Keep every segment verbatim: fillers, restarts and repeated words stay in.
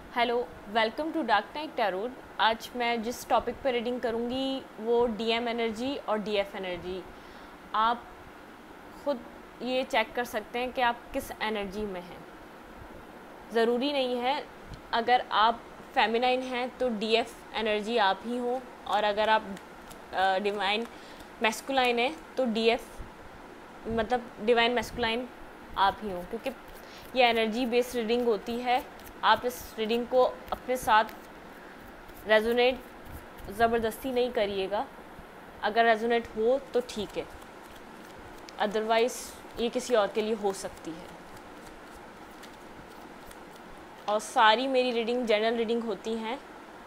Hello, welcome to Dark Night Tarot. आज मैं जिस टॉपिक पर रीडिंग करूँगी वो डीएम एनर्जी और डीएफ एनर्जी। आप खुद ये चेक कर सकते हैं कि आप किस एनर्जी में हैं। ज़रूरी नहीं है, अगर आप फेमिनाइन हैं तो डीएफ एनर्जी आप ही हो, और अगर आप डिवाइन मैस्कुलाइन हैं तो डीएफ मतलब डिवाइन मैस्कुलाइन आप ही हो, क्योंकि ये एनर्जी बेस्ड रीडिंग होती है। आप इस रीडिंग को अपने साथ रेजोनेट ज़बरदस्ती नहीं करिएगा। अगर रेजोनेट हो तो ठीक है, अदरवाइज़ ये किसी और के लिए हो सकती है। और सारी मेरी रीडिंग जनरल रीडिंग होती हैं।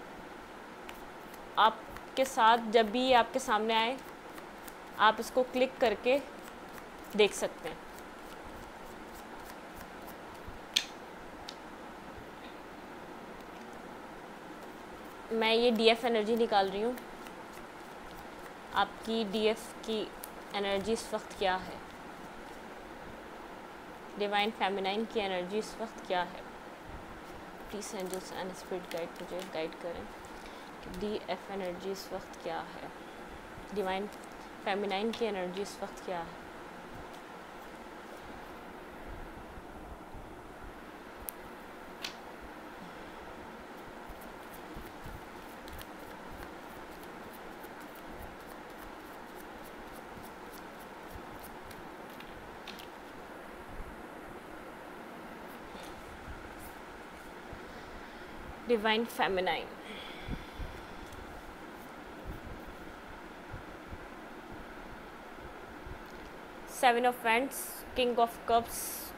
आपके साथ जब भी ये आपके सामने आए, आप इसको क्लिक करके देख सकते हैं। मैं ये डीएफ एनर्जी निकाल रही हूँ। आपकी डीएफ की एनर्जी इस वक्त क्या है, डिवाइन फेमिनाइन की एनर्जी इस वक्त क्या है। Please angels and spirit guide मुझे गाइड करें कि डीएफ एनर्जी इस वक्त क्या है, डिवाइन फेमिनाइन की एनर्जी इस वक्त क्या है। Divine feminine, seven of wands, king of cups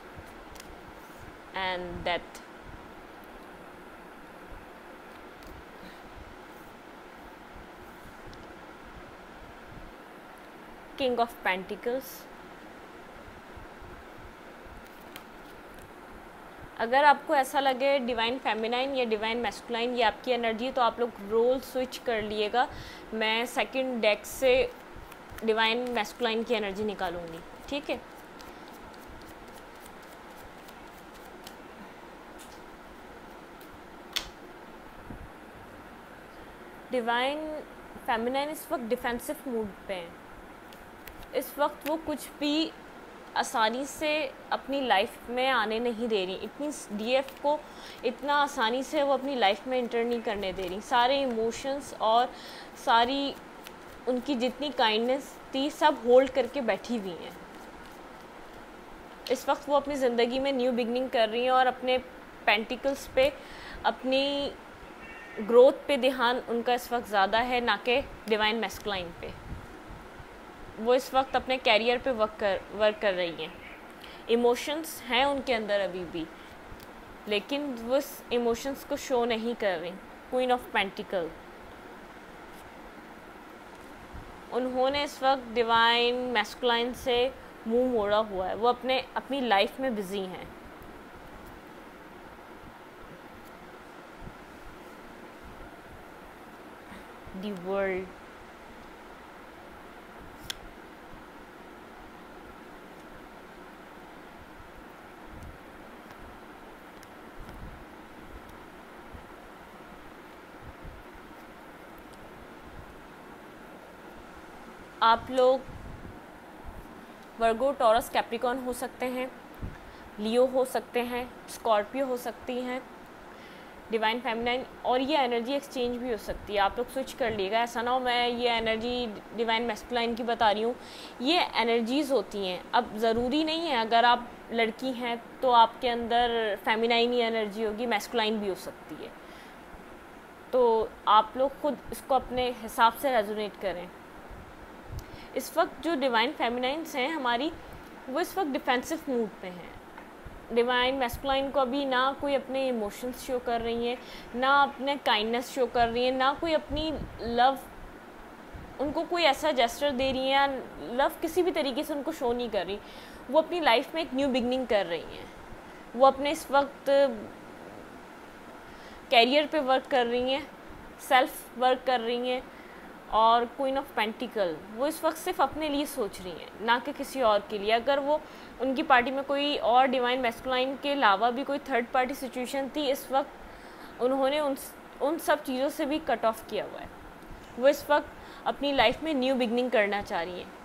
and death. King of pentacles. अगर आपको ऐसा लगे डिवाइन फेमिनाइन या डिवाइन मैस्कुलाइन ये आपकी एनर्जी, तो आप लोग रोल स्विच कर लिएगा। मैं सेकंड डेक से डिवाइन मैस्कुलाइन की एनर्जी निकालूंगी, ठीक है। डिवाइन फेमिनाइन इस वक्त डिफेंसिव मूड पे है। इस वक्त वो कुछ भी आसानी से अपनी लाइफ में आने नहीं दे रही। इतनी डीएफ को इतना आसानी से वो अपनी लाइफ में इंटर नहीं करने दे रही। सारे इमोशंस और सारी उनकी जितनी काइंडनेस थी सब होल्ड करके बैठी हुई हैं। इस वक्त वो अपनी ज़िंदगी में न्यू बिगनिंग कर रही हैं और अपने पेंटिकल्स पे, अपनी ग्रोथ पे ध्यान उनका इस वक्त ज़्यादा है, ना कि डिवाइन मैस्कुलाइन पे। वो इस वक्त अपने कैरियर पे वर्क कर वर्क कर रही हैं। इमोशंस हैं उनके अंदर अभी भी, लेकिन वो इस इमोशंस को शो नहीं कर रही। क्वीन ऑफ पेंटिकल, उन्होंने इस वक्त डिवाइन मैस्कुलाइन से मुंह मोड़ा हुआ है। वो अपने अपनी लाइफ में बिजी हैं। द वर्ल्ड, आप लोग वर्गो, टॉरस, कैप्रिकॉर्न हो सकते हैं, लियो हो सकते हैं, स्कॉर्पियो हो सकती हैं, डिवाइन फेमिनाइन, और ये एनर्जी एक्सचेंज भी हो सकती है। आप लोग स्विच कर लीजिएगा। ऐसा ना हो मैं ये एनर्जी डिवाइन मैस्कुलाइन की बता रही हूँ। ये एनर्जीज़ होती हैं। अब ज़रूरी नहीं है अगर आप लड़की हैं तो आपके अंदर फेमिनाइन ही एनर्जी होगी, मैस्कुलाइन भी हो सकती है। तो आप लोग खुद इसको अपने हिसाब से रेजोनेट करें। इस वक्त जो डिवाइन फेमिनाइन्स हैं हमारी, वो इस वक्त डिफेंसिव मूड पे हैं। डिवाइन मैस्कुलाइन को अभी ना कोई अपने इमोशंस शो कर रही हैं, ना अपने काइंडनेस शो कर रही हैं, ना कोई अपनी लव, उनको कोई ऐसा जेस्चर दे रही हैं या लव किसी भी तरीके से उनको शो नहीं कर रही। वो अपनी लाइफ में एक न्यू बिगनिंग कर रही हैं। वो अपने इस वक्त कैरियर पे वर्क कर रही हैं, सेल्फ वर्क कर रही हैं। और क्वीन ऑफ पेंटिकल, वो इस वक्त सिर्फ अपने लिए सोच रही हैं, ना कि किसी और के लिए। अगर वो उनकी पार्टी में कोई और डिवाइन मैस्कुलाइन के अलावा भी कोई थर्ड पार्टी सिचुएशन थी, इस वक्त उन्होंने उन उन सब चीज़ों से भी कट ऑफ किया हुआ है। वो इस वक्त अपनी लाइफ में न्यू बिगनिंग करना चाह रही हैं।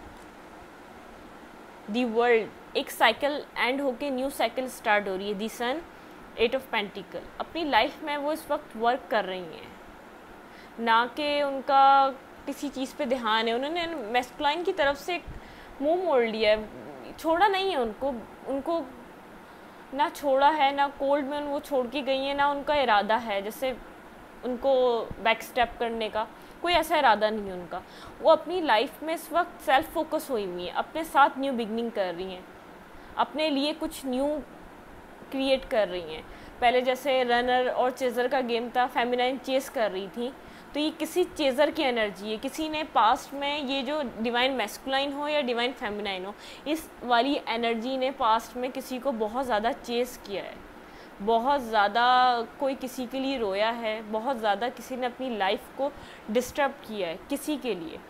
दी वर्ल्ड, एक साइकिल एंड होके न्यू साइकिल स्टार्ट हो रही है। The sun, eight of pentacle, अपनी लाइफ में वो इस वक्त वर्क कर रही हैं, ना कि उनका किसी चीज़ पे ध्यान है। उन्होंने मैस्कुलाइन की तरफ से मुंह मोड़ लिया है, छोड़ा नहीं है उनको उनको ना छोड़ा है, ना कोल्ड में वो छोड़ के गई हैं, ना उनका इरादा है जैसे उनको बैक स्टेप करने का, कोई ऐसा इरादा नहीं है उनका। वो अपनी लाइफ में इस वक्त सेल्फ फोकस हुई हुई हैं, अपने साथ न्यू बिगनिंग कर रही हैं, अपने लिए कुछ न्यू क्रिएट कर रही हैं। पहले जैसे रनर और चेज़र का गेम था, फेमिनाइन चेस कर रही थी, तो ये किसी चेज़र की एनर्जी है। किसी ने पास्ट में ये जो डिवाइन मैस्कुलाइन हो या डिवाइन फेमिनाइन हो, इस वाली एनर्जी ने पास्ट में किसी को बहुत ज़्यादा चेस किया है, बहुत ज़्यादा कोई किसी के लिए रोया है, बहुत ज़्यादा किसी ने अपनी लाइफ को डिस्टर्ब किया है किसी के लिए।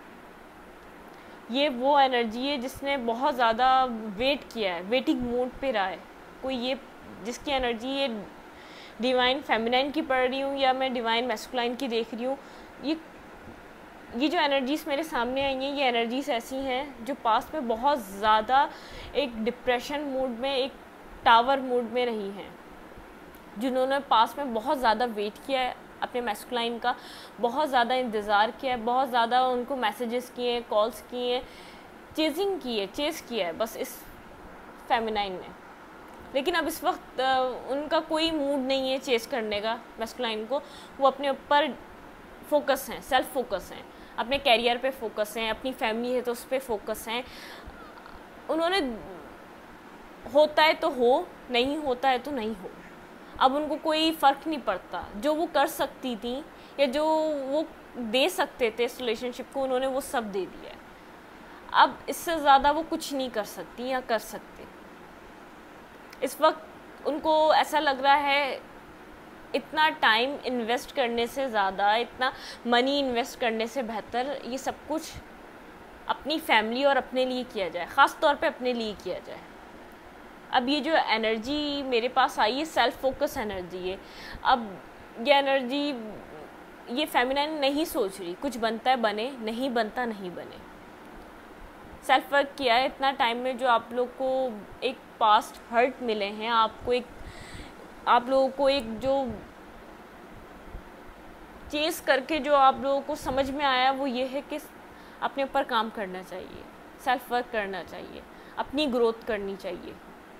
ये वो एनर्जी है जिसने बहुत ज़्यादा वेट किया है, वेटिंग मोड पे रहा है। कोई ये जिसकी एनर्जी ये डिवाइन फेमिनाइन की पढ़ रही हूँ या मैं डिवाइन मैस्कुलाइन की देख रही हूँ, ये ये जो एनर्जीज़ मेरे सामने आई हैं, ये एनर्जीज़ ऐसी हैं जो पास्ट में बहुत ज़्यादा एक डिप्रेशन मूड में, एक टावर मूड में रही हैं, जिन्होंने पास्ट में बहुत ज़्यादा वेट किया है अपने मैस्कुलाइन का, बहुत ज़्यादा इंतज़ार किया है, बहुत ज़्यादा उनको मैसेजेस किए, कॉल्स किए, चेजिंग की है, चेस किया है बस इस फेमिनाइन ने। लेकिन अब इस वक्त उनका कोई मूड नहीं है चेस करने का मैस्कुलाइन को। वो अपने ऊपर फोकस हैं, सेल्फ फोकस हैं, अपने कैरियर पे फोकस हैं, अपनी फैमिली है तो उस पर फोकस हैं। उन्होंने होता है तो हो, नहीं होता है तो नहीं हो, अब उनको कोई फ़र्क नहीं पड़ता। जो वो कर सकती थी या जो वो दे सकते थे इस रिलेशनशिप को, उन्होंने वो सब दे दिया है। अब इससे ज़्यादा वो कुछ नहीं कर सकती या कर सकते। इस वक्त उनको ऐसा लग रहा है इतना टाइम इन्वेस्ट करने से ज़्यादा, इतना मनी इन्वेस्ट करने से बेहतर ये सब कुछ अपनी फैमिली और अपने लिए किया जाए, ख़ास तौर पे अपने लिए किया जाए। अब ये जो एनर्जी मेरे पास आई है सेल्फ फोकस एनर्जी है। अब ये एनर्जी, ये फेमिनाइन नहीं सोच रही कुछ बनता है बने, नहीं बनता नहीं बने। सेल्फ वर्क किया है इतना टाइम में, जो आप लोग को एक पास्ट हर्ट मिले हैं, आपको एक आप लोगों को एक जो चेस करके जो आप लोगों को समझ में आया वो ये है कि अपने ऊपर काम करना चाहिए, सेल्फ वर्क करना चाहिए, अपनी ग्रोथ करनी चाहिए।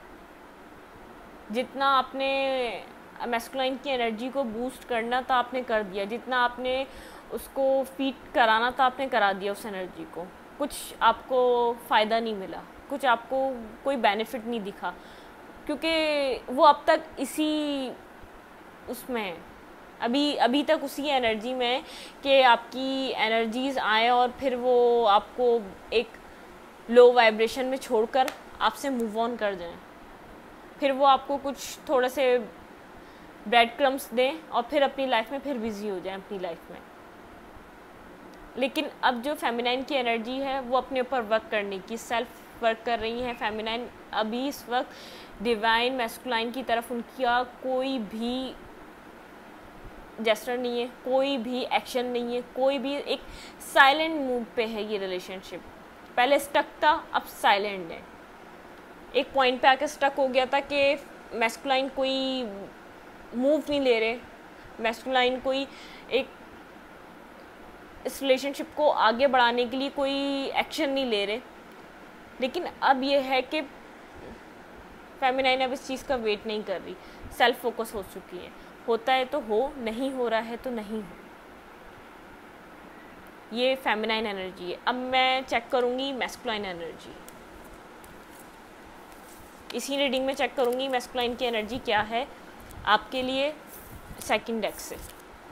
जितना आपने मैस्कुलाइन की एनर्जी को बूस्ट करना था आपने कर दिया, जितना आपने उसको फीड कराना था आपने करा दिया उस एनर्जी को। कुछ आपको फ़ायदा नहीं मिला, कुछ आपको कोई बेनिफिट नहीं दिखा, क्योंकि वो अब तक इसी उसमें है, अभी अभी तक उसी एनर्जी में है कि आपकी एनर्जीज़ आए और फिर वो आपको एक लो वाइब्रेशन में छोड़कर आपसे मूव ऑन कर जाएं। फिर वो आपको कुछ थोड़े से ब्रेड क्रम्स दें और फिर अपनी लाइफ में फिर बिज़ी हो जाएं अपनी लाइफ में। लेकिन अब जो फेमिनाइन की एनर्जी है वो अपने ऊपर वर्क करने की, सेल्फ वर्क कर रही है फेमिनाइन। अभी इस वक्त डिवाइन मैस्कुलाइन की तरफ उनका कोई भी जेस्चर नहीं है, कोई भी एक्शन नहीं है, कोई भी एक साइलेंट मूड पे है ये रिलेशनशिप। पहले स्टक था, अब साइलेंट है। एक पॉइंट पे आके स्टक हो गया था कि मैस्कुलाइन कोई मूव नहीं ले रहे, मैस्कुलाइन कोई एक इस रिलेशनशिप को आगे बढ़ाने के लिए कोई एक्शन नहीं ले रहे। लेकिन अब ये है कि फेमिनाइन अब इस चीज़ का वेट नहीं कर रही, सेल्फ फोकस हो चुकी है। होता है तो हो, नहीं हो रहा है तो नहीं हो। ये फेमिनाइन एनर्जी है। अब मैं चेक करूँगी मैस्कुलाइन एनर्जी, इसी रीडिंग में चेक करूँगी मैस्कुलाइन की एनर्जी क्या है आपके लिए सेकंड डेक से।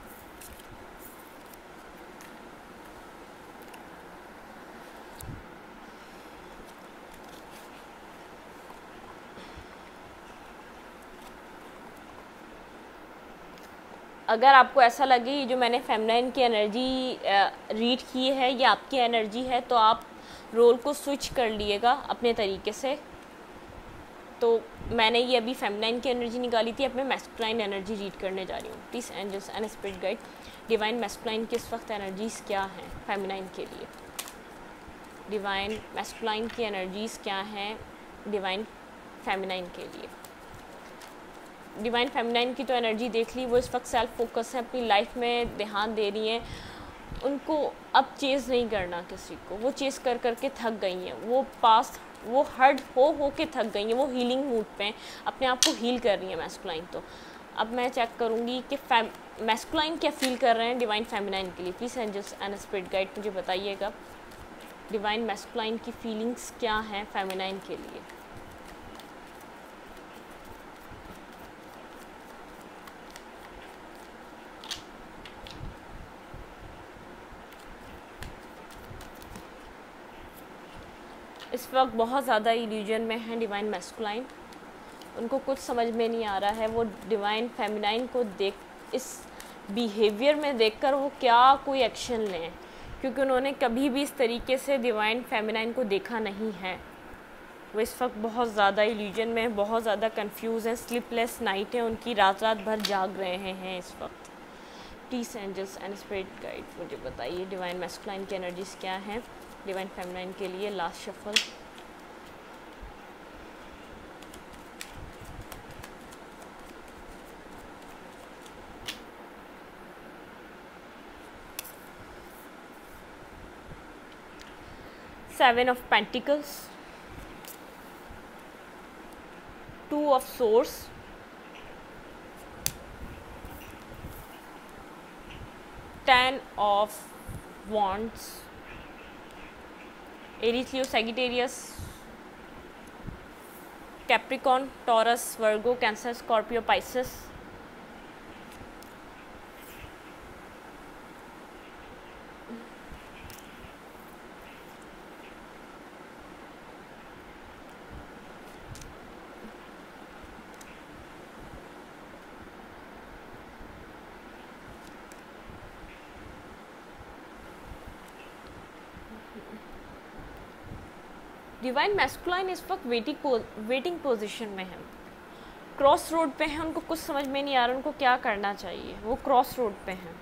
अगर आपको ऐसा लगे ये जो मैंने फेमिनाइन की एनर्जी रीड की है ये आपकी एनर्जी है, तो आप रोल को स्विच कर लिएगा अपने तरीके से। तो मैंने ये अभी फेमिनाइन की एनर्जी निकाली थी, अब मैं मैस्कुलाइन एनर्जी रीड करने जा रही हूँ। Please angels and spirit guide, divine masculine की इस वक्त एनर्जीज़ क्या हैं फेमिनाइन के लिए। डिवाइन मैस्कुलाइन की एनर्जीज़ क्या हैं डिवाइन फेमिनाइन के लिए। डिवाइन फेमिनाइन की तो एनर्जी देख ली, वो इस वक्त सेल्फ फोकस है, अपनी लाइफ में ध्यान दे रही हैं। उनको अब चेज़ नहीं करना किसी को, वो चेज़ कर कर के थक गई हैं, वो पास वो हर्ट हो हो के थक गई हैं, वो हीलिंग मूड पे हैं, अपने आप को हील कर रही है मैस्कुलाइन। तो अब मैं चेक करूँगी कि फैम मैस्कुलाइन क्या फील कर रहे हैं डिवाइन फेमिनाइन के लिए। Please angels and spirit guide मुझे बताइएगा डिवाइन मैस्कुलाइन की फीलिंग्स क्या हैं फेमिनाइन के लिए। इस वक्त बहुत ज़्यादा इल्यूजन में है डिवाइन मैस्कुलाइन, उनको कुछ समझ में नहीं आ रहा है वो डिवाइन फेमिनाइन को देख, इस बिहेवियर में देखकर वो क्या कोई एक्शन लें, क्योंकि उन्होंने कभी भी इस तरीके से डिवाइन फेमिनाइन को देखा नहीं है। वो इस वक्त बहुत ज़्यादा इल्यूजन में, बहुत ज़्यादा कंफ्यूज है, स्लीपलेस नाइट है उनकी, रात रात भर जाग रहे हैं इस वक्त। Please angels and spirit guide मुझे बताइए डिवाइन मैस्कुलाइन की एनर्जीज क्या हैं डिवाइन फेमिनाइन के लिए। Last shuffle. Seven of pentacles, two of swords, ten of wands, Aries, Leo, Sagittarius, Capricorn, Taurus, Virgo, Cancer, Scorpio, Pisces. Divine masculine इस वक्त waiting waiting position में है, क्रॉस रोड पे हैं, उनको कुछ समझ में नहीं आ रहा उनको क्या करना चाहिए, वो क्रॉस रोड पे हैं।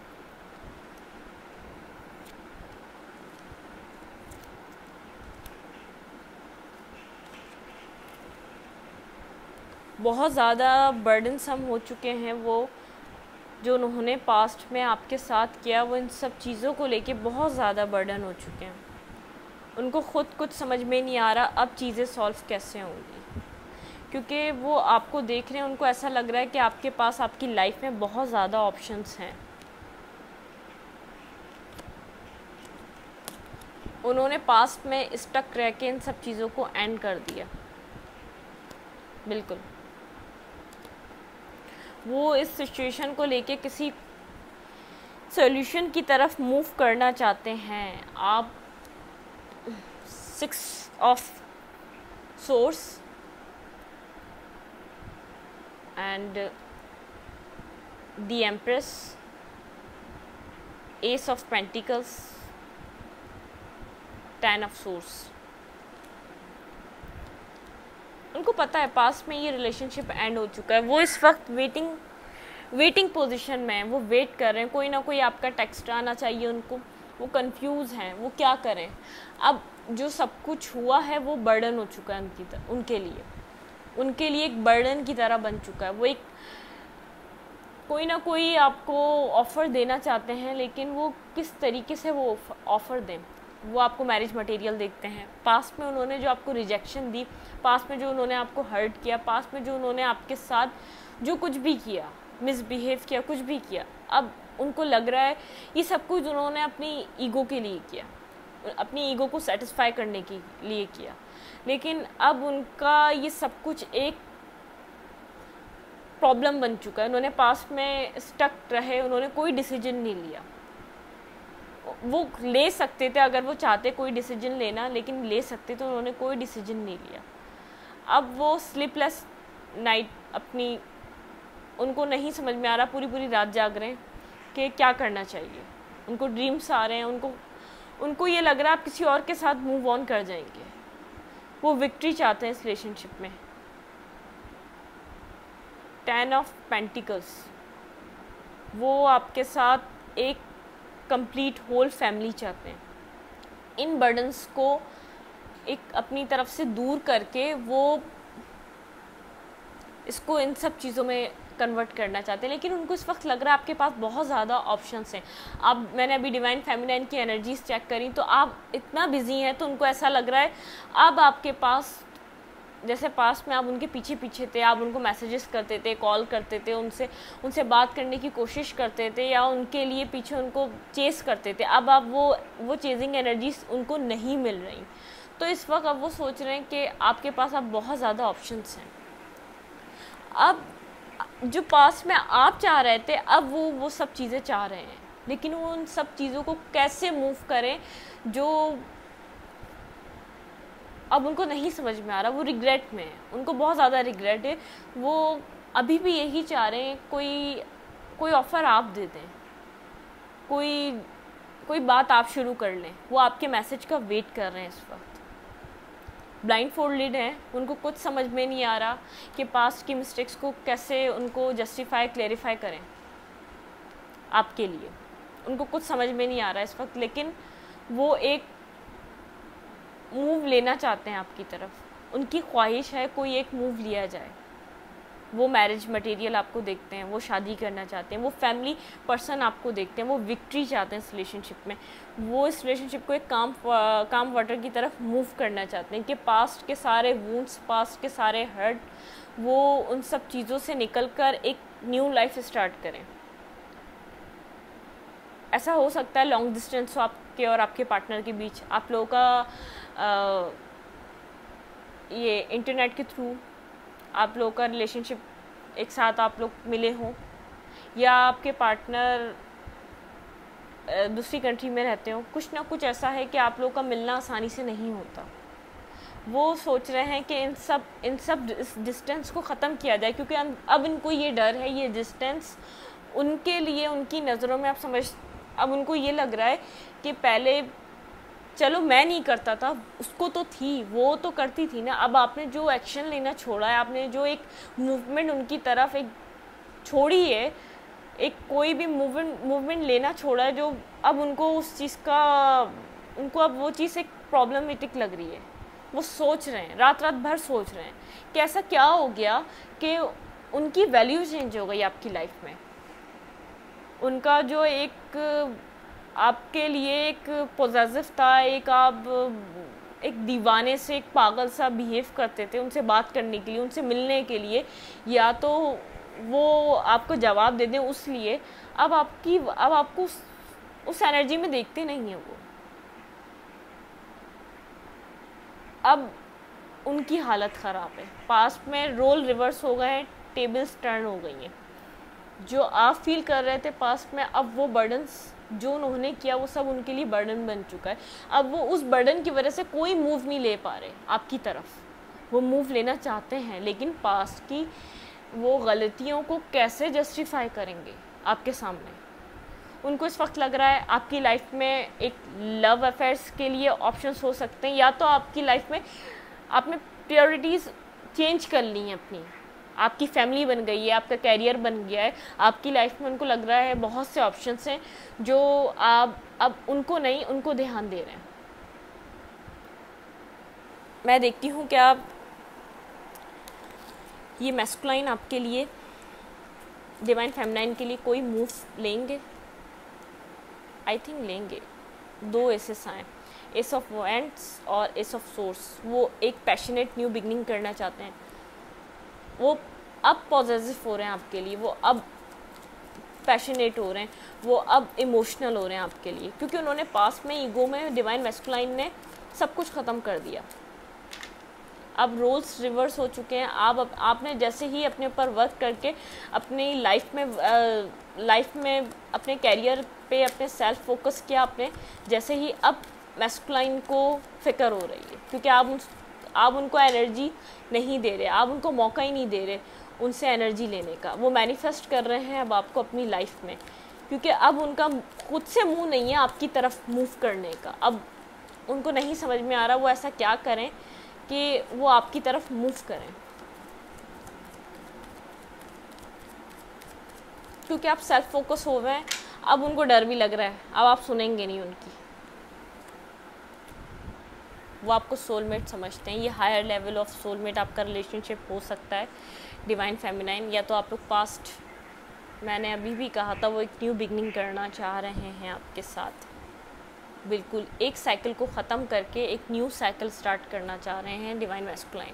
बहुत ज़्यादा बर्डनसम हो चुके हैं वो, जो उन्होंने पास्ट में आपके साथ किया, वो इन सब चीज़ों को लेके बहुत ज़्यादा बर्डन हो चुके हैं। उनको ख़ुद कुछ समझ में नहीं आ रहा अब चीज़ें सॉल्व कैसे होंगी, क्योंकि वो आपको देख रहे हैं, उनको ऐसा लग रहा है कि आपके पास आपकी लाइफ में बहुत ज़्यादा ऑप्शंस हैं। उन्होंने पास्ट में स्टक रह के इन सब चीज़ों को एंड कर दिया। बिल्कुल वो इस सिचुएशन को लेके किसी सॉल्यूशन की तरफ मूव करना चाहते हैं। आप six of swords and the empress, ace of pentacles, ten of swords. उनको पता है पास्ट में ये रिलेशनशिप एंड हो चुका है, वो इस वक्त वेटिंग वेटिंग पोजीशन में है, वो वेट कर रहे हैं, कोई ना कोई आपका टेक्स्ट आना चाहिए उनको, वो कंफ्यूज हैं वो क्या करें। अब जो सब कुछ हुआ है वो बर्डन हो चुका है उनकी तरह, उनके लिए उनके लिए एक बर्डन की तरह बन चुका है। वो एक कोई ना कोई आपको ऑफ़र देना चाहते हैं, लेकिन वो किस तरीके से वो ऑफ़र दें। वो आपको मैरिज मटेरियल देखते हैं, पास्ट में उन्होंने जो आपको रिजेक्शन दी, पास्ट में जो उन्होंने आपको हर्ट किया, पास्ट में जो उन्होंने आपके साथ जो कुछ भी किया, मिसबिहेव किया, कुछ भी किया, अब उनको लग रहा है ये सब कुछ उन्होंने अपनी ईगो के लिए किया, अपनी ईगो को सेटिस्फाई करने के लिए किया। लेकिन अब उनका ये सब कुछ एक प्रॉब्लम बन चुका है। उन्होंने पास्ट में स्टक रहे, उन्होंने कोई डिसीजन नहीं लिया। वो ले सकते थे अगर वो चाहते कोई डिसीजन लेना, लेकिन ले सकते थे, उन्होंने कोई डिसीजन नहीं लिया। अब वो स्लीपलेस नाइट अपनी, उनको नहीं समझ में आ रहा, पूरी पूरी रात जाग रहे हैं कि क्या करना चाहिए। उनको ड्रीम्स आ रहे हैं, उनको उनको ये लग रहा है आप किसी और के साथ मूव ऑन कर जाएंगे। वो विक्ट्री चाहते हैं इस रिलेशनशिप में। टेन ऑफ पेंटिकल्स, वो आपके साथ एक कंप्लीट होल फैमिली चाहते हैं। इन बर्डन्स को एक अपनी तरफ से दूर करके वो इसको इन सब चीज़ों में कन्वर्ट करना चाहते हैं, लेकिन उनको इस वक्त लग रहा है आपके पास बहुत ज़्यादा ऑप्शंस हैं। आप मैंने अभी डिवाइन फेमिनाइन की एनर्जीज चेक करी तो आप इतना बिजी हैं, तो उनको ऐसा लग रहा है अब आपके पास, जैसे पास में आप उनके पीछे पीछे थे, आप उनको मैसेजेस करते थे, कॉल करते थे, उनसे उनसे बात करने की कोशिश करते थे या उनके लिए पीछे उनको चेस करते थे। अब आप वो वो चेजिंग एनर्जीज उनको नहीं मिल रही, तो इस वक्त अब वो सोच रहे हैं कि आपके पास अब बहुत ज़्यादा ऑप्शंस हैं। अब जो पास में आप चाह रहे थे, अब वो वो सब चीज़ें चाह रहे हैं, लेकिन वो उन सब चीज़ों को कैसे मूव करें जो अब उनको नहीं समझ में आ रहा। वो रिग्रेट में है, उनको बहुत ज़्यादा रिग्रेट है। वो अभी भी यही चाह रहे हैं कोई कोई ऑफ़र आप दे दें, कोई कोई बात आप शुरू कर लें। वो आपके मैसेज का वेट कर रहे हैं इस वक्त। ब्लाइंड फोल्डेड हैं, उनको कुछ समझ में नहीं आ रहा कि पास्ट की मिस्टेक्स को कैसे उनको जस्टिफाई क्लेरिफाई करें आपके लिए। उनको कुछ समझ में नहीं आ रहा इस वक्त, लेकिन वो एक मूव लेना चाहते हैं आपकी तरफ। उनकी ख्वाहिश है कोई एक मूव लिया जाए। वो मैरिज मटेरियल आपको देखते हैं, वो शादी करना चाहते हैं, वो फैमिली पर्सन आपको देखते हैं, वो विक्ट्री चाहते हैं इस रिलेशनशिप में। वो इस रिलेशनशिप को एक काम काम वाटर की तरफ मूव करना चाहते हैं कि पास्ट के सारे वूंड्स, पास्ट के सारे हर्ट, वो उन सब चीज़ों से निकल कर एक न्यू लाइफ स्टार्ट करें। ऐसा हो सकता है लॉन्ग डिस्टेंस हो आपके और आपके पार्टनर के बीच, आप लोगों का आ, ये इंटरनेट के थ्रू आप लोगों का रिलेशनशिप एक साथ आप लोग मिले हों, या आपके पार्टनर दूसरी कंट्री में रहते हो। कुछ ना कुछ ऐसा है कि आप लोगों का मिलना आसानी से नहीं होता। वो सोच रहे हैं कि इन सब इन सब डिस्टेंस को ख़त्म किया जाए, क्योंकि अब इनको ये डर है, ये डिस्टेंस उनके लिए, उनकी नज़रों में आप समझ, अब उनको ये लग रहा है कि पहले चलो मैं नहीं करता था, उसको तो थी, वो तो करती थी ना। अब आपने जो एक्शन लेना छोड़ा है, आपने जो एक मूवमेंट उनकी तरफ एक छोड़ी है, एक कोई भी मूवमेंट मूवमेंट लेना छोड़ा है, जो अब उनको उस चीज़ का, उनको अब वो चीज़ एक प्रॉब्लमेटिक लग रही है। वो सोच रहे हैं, रात रात भर सोच रहे हैं कि ऐसा क्या हो गया कि उनकी वैल्यू चेंज हो गई आपकी लाइफ में। उनका जो एक आपके लिए एक पॉजिटिव था, एक आप एक दीवाने से, एक पागल सा बिहेव करते थे उनसे बात करने के लिए, उनसे मिलने के लिए, या तो वो आपको जवाब दे दें उस लिए, अब आपकी अब आपको उस, उस एनर्जी में देखते नहीं हैं वो। अब उनकी हालत ख़राब है। पास्ट में रोल रिवर्स हो गए हैं, टेबल्स टर्न हो गई हैं। जो आप फील कर रहे थे पास्ट में, अब वो बर्डन्स जो उन्होंने किया वो सब उनके लिए बर्डन बन चुका है। अब वो उस बर्डन की वजह से कोई मूव नहीं ले पा रहे आपकी तरफ। वो मूव लेना चाहते हैं, लेकिन पास्ट की वो गलतियों को कैसे जस्टिफाई करेंगे आपके सामने। उनको इस वक्त लग रहा है आपकी लाइफ में एक लव अफेयर्स के लिए ऑप्शंस हो सकते हैं, या तो आपकी लाइफ में आपने प्रायोरिटीज़ चेंज कर ली हैं अपनी, आपकी फैमिली बन गई है, आपका कैरियर बन गया है, आपकी लाइफ में उनको लग रहा है बहुत से ऑप्शंस हैं जो आप अब उनको नहीं, उनको ध्यान दे रहे हैं। मैं देखती हूँ कि आप ये मैस्कुलाइन आपके लिए, डिवाइन फेमिनाइन के लिए कोई मूव लेंगे। आई थिंक लेंगे। दो एसेस आए, एस ऑफ वैंड्स और एस ऑफ सोर्स। वो एक पैशनेट न्यू बिगनिंग करना चाहते हैं। वो अब पॉजिटिव हो रहे हैं आपके लिए, वो अब पैशनेट हो रहे हैं, वो अब इमोशनल हो रहे हैं आपके लिए, क्योंकि उन्होंने पास में ईगो में डिवाइन मैस्कुलाइन ने सब कुछ ख़त्म कर दिया। अब रोल्स रिवर्स हो चुके हैं। आप अब आपने जैसे ही अपने ऊपर वर्क करके अपनी लाइफ में लाइफ में अपने कैरियर पे अपने सेल्फ फोकस किया आपने, जैसे ही अब मैस्कुलाइन को फिक्र हो रही है, क्योंकि आप उन आप उनको एनर्जी नहीं दे रहे, आप उनको मौका ही नहीं दे रहे उनसे एनर्जी लेने का। वो मैनिफेस्ट कर रहे हैं अब आपको अपनी लाइफ में, क्योंकि अब उनका खुद से मुंह नहीं है आपकी तरफ मूव करने का। अब उनको नहीं समझ में आ रहा वो ऐसा क्या करें कि वो आपकी तरफ मूव करें। क्योंकि आप सेल्फ फोकस हो गए हैं, अब उनको डर भी लग रहा है, अब आप सुनेंगे नहीं उनकी। वो आपको सोलमेट समझते हैं। ये हायर लेवल ऑफ सोलमेट आपका रिलेशनशिप हो सकता है डिवाइन फेमिनाइन, या तो आप लोग पास्ट, मैंने अभी भी कहा था, वो एक न्यू बिगनिंग करना चाह रहे हैं आपके साथ। बिल्कुल एक साइकिल को ख़त्म करके एक न्यू साइकिल स्टार्ट करना चाह रहे हैं divine masculine.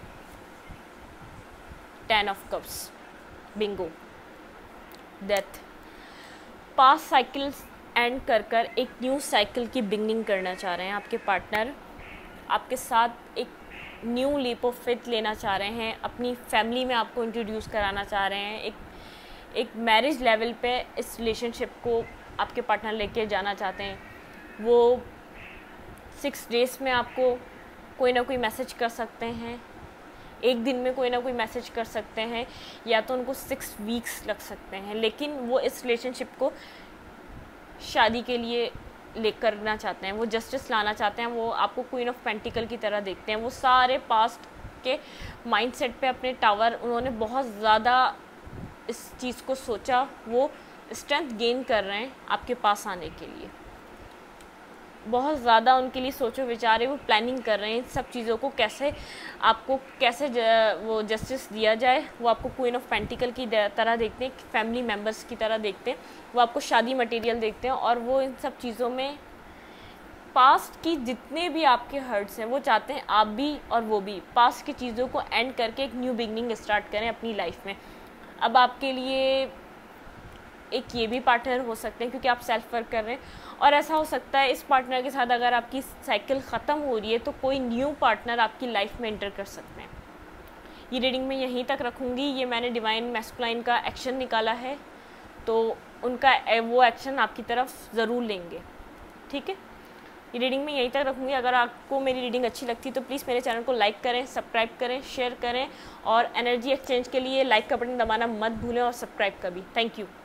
Ten of cups, bingo, death. Past cycles end कर कर एक न्यू साइकिल की बिगनिंग करना चाह रहे हैं आपके पार्टनर। आपके साथ एक न्यू लीप ऑफ फेथ लेना चाह रहे हैं, अपनी फैमिली में आपको इंट्रोड्यूस कराना चाह रहे हैं। एक एक मैरिज लेवल पे इस रिलेशनशिप को आपके पार्टनर लेके जाना चाहते हैं। वो सिक्स डेज़ में आपको कोई ना कोई मैसेज कर सकते हैं, एक दिन में कोई ना कोई मैसेज कर सकते हैं, या तो उनको सिक्स वीक्स लग सकते हैं, लेकिन वो इस रिलेशनशिप को शादी के लिए ले करना चाहते हैं। वो जस्टिस लाना चाहते हैं। वो आपको क्वीन ऑफ पेंटिकल की तरह देखते हैं। वो सारे पास्ट के माइंडसेट पे अपने टावर, उन्होंने बहुत ज़्यादा इस चीज़ को सोचा, वो स्ट्रेंथ गेन कर रहे हैं आपके पास आने के लिए। बहुत ज़्यादा उनके लिए सोचो विचार है, वो प्लानिंग कर रहे हैं इन सब चीज़ों को, कैसे आपको कैसे ज, वो जस्टिस दिया जाए। वो आपको क्वीन ऑफ पेंटिकल की तरह देखते हैं, फैमिली मेम्बर्स की तरह देखते हैं। वो आपको शादी मटेरियल देखते हैं, और वो इन सब चीज़ों में पास्ट की जितने भी आपके हर्ट्स हैं, वो चाहते हैं आप भी और वो भी पास्ट की चीज़ों को एंड करके एक न्यू बिगनिंग स्टार्ट करें अपनी लाइफ में। अब आपके लिए एक ये भी पार्टनर हो सकते हैं क्योंकि आप सेल्फ वर्क कर रहे हैं, और ऐसा हो सकता है इस पार्टनर के साथ अगर आपकी साइकिल ख़त्म हो रही है तो कोई न्यू पार्टनर आपकी लाइफ में एंटर कर सकते हैं। ये रीडिंग मैं यहीं तक रखूँगी। ये मैंने डिवाइन मैस्कुलाइन का एक्शन निकाला है, तो उनका वो एक्शन आपकी तरफ ज़रूर लेंगे, ठीक है। ये रीडिंग मैं यहीं तक रखूँगी। अगर आपको मेरी रीडिंग अच्छी लगती है तो प्लीज़ मेरे चैनल को लाइक करें, सब्सक्राइब करें, शेयर करें, और एनर्जी एक्सचेंज के लिए लाइक का बटन दबाना मत भूलें, और सब्सक्राइब का भी। Thank you.